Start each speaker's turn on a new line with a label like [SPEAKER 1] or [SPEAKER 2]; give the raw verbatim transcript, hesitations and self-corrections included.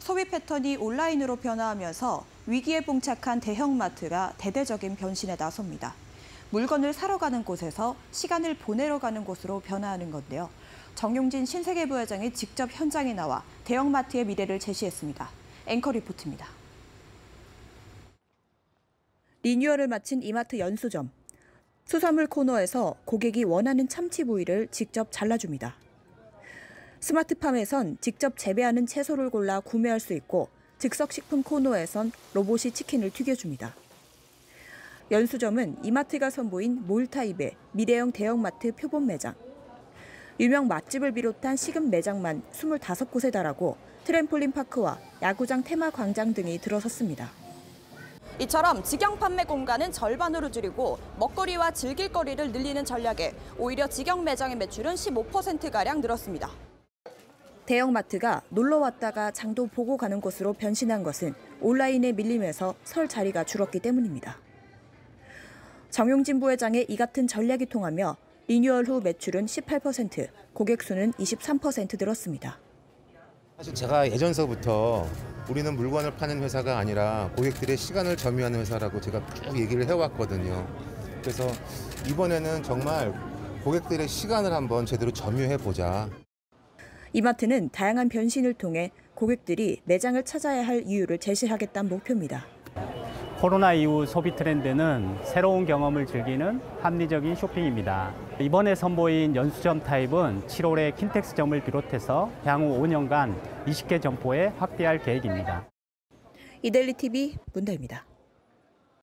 [SPEAKER 1] 소비 패턴이 온라인으로 변화하면서 위기에 봉착한 대형마트가 대대적인 변신에 나섭니다. 물건을 사러 가는 곳에서 시간을 보내러 가는 곳으로 변화하는 건데요. 정용진 신세계 부회장이 직접 현장에 나와 대형마트의 미래를 제시했습니다. 앵커 리포트입니다. 리뉴얼을 마친 이마트 연수점. 수산물 코너에서 고객이 원하는 참치 부위를 직접 잘라줍니다. 스마트팜에선 직접 재배하는 채소를 골라 구매할 수 있고 즉석식품 코너에선 로봇이 치킨을 튀겨줍니다. 연수점은 이마트가 선보인 몰 타입의 미래형 대형마트 표본 매장. 유명 맛집을 비롯한 식음 매장만 스물다섯 곳에 달하고 트램폴린 파크와 야구장 테마 광장 등이 들어섰습니다.
[SPEAKER 2] 이처럼 직영 판매 공간은 절반으로 줄이고 먹거리와 즐길거리를 늘리는 전략에 오히려 직영 매장의 매출은 십오 퍼센트가량 늘었습니다.
[SPEAKER 1] 대형마트가 놀러 왔다가 장도 보고 가는 곳으로 변신한 것은 온라인의 밀림에서 설 자리가 줄었기 때문입니다. 정용진 부회장의 이 같은 전략이 통하며 리뉴얼 후 매출은 십팔 퍼센트, 고객 수는 이십삼 퍼센트 늘었습니다.
[SPEAKER 3] 사실 제가 예전서부터 우리는 물건을 파는 회사가 아니라 고객들의 시간을 점유하는 회사라고 제가 쭉 얘기를 해왔거든요. 그래서 이번에는 정말 고객들의 시간을 한번 제대로 점유해보자.
[SPEAKER 1] 이마트는 다양한 변신을 통해 고객들이 매장을 찾아야 할 이유를 제시하겠다는 목표입니다.
[SPEAKER 4] 코로나 이후 소비 트렌드는 새로운 경험을 즐기는 합리적인 쇼핑입니다. 이번에 선보인 연수점 타입은 칠월에 킨텍스점을 비롯해서 향후 오 년간 이십 개 점포에 확대할 계획입니다.
[SPEAKER 1] 이데일리 티비 문다입니다.